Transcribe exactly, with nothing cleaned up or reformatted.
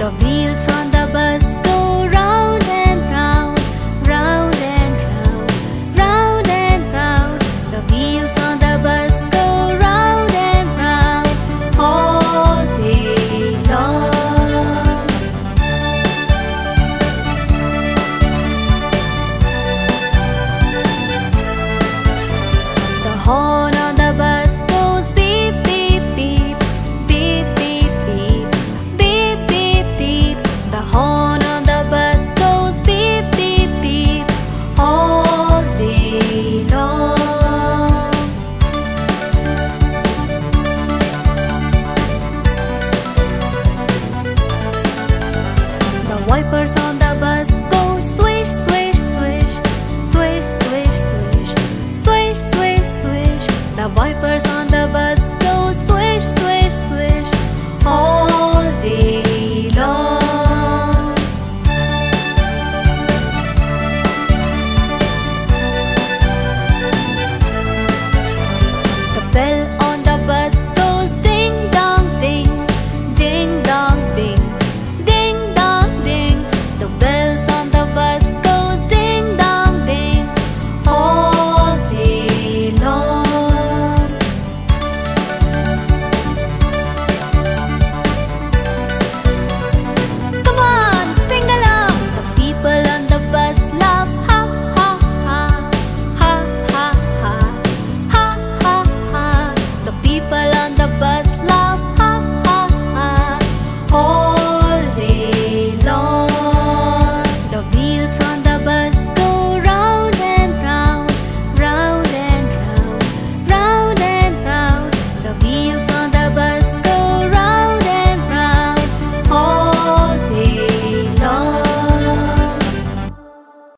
The wheels on the bus go round and round, round and round, round and round. The wheels on the bus go round and round all day long. The horn on the bus goes beep, beep, beep, beep, beep, beep, beep, beep, beep. The horn on the bus goes beep, beep, beep all day long. The wipers on